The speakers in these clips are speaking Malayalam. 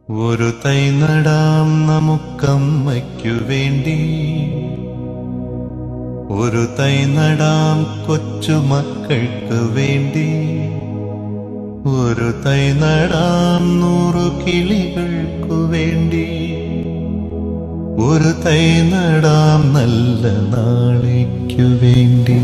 ഒരു തൈ നടാം നമുക്കമ്മയ്ക്കു വേണ്ടി, ഒരു തൈ നടാം കൊച്ചുമക്കൾക്ക് വേണ്ടി, ഒരു തൈ നടാം 100 കിളികൾക്കു വേണ്ടി, ഒരു തൈ നടാം നല്ല നാളേക്കു വേണ്ടി.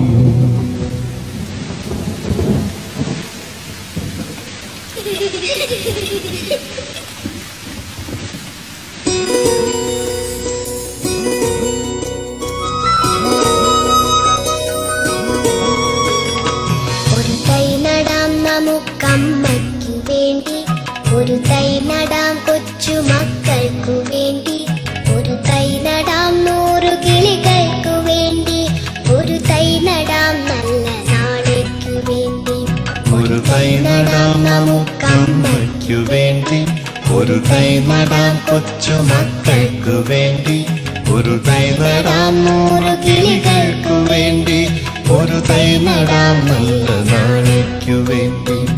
ഒരു തൈ നടാം നമുക്കമ്മയ്ക്കു വേണ്ടി, ഒരു തൈ നടാം കൊച്ചുമക്കൾക്കു വേണ്ടി, ഒരു തൈ നടാം 100 കിളികൾക്കു വേണ്ടി, ഒരു തൈ നടാം നല്ല നാളേക്കു വേണ്ടി. ഒരു തൈ നടാം നമുക്കമ്മയ്ക്കു വേണ്ടി, ഒരു തൈ നടാം കൊച്ചുമക്കൾക്കു വേണ്ടി, ഒരു തൈ നടാം 100 കിളികൾക്കു വേണ്ടി, ഒരു തൈ നടാം നല്ല നാളേക്കു വേണ്ടി.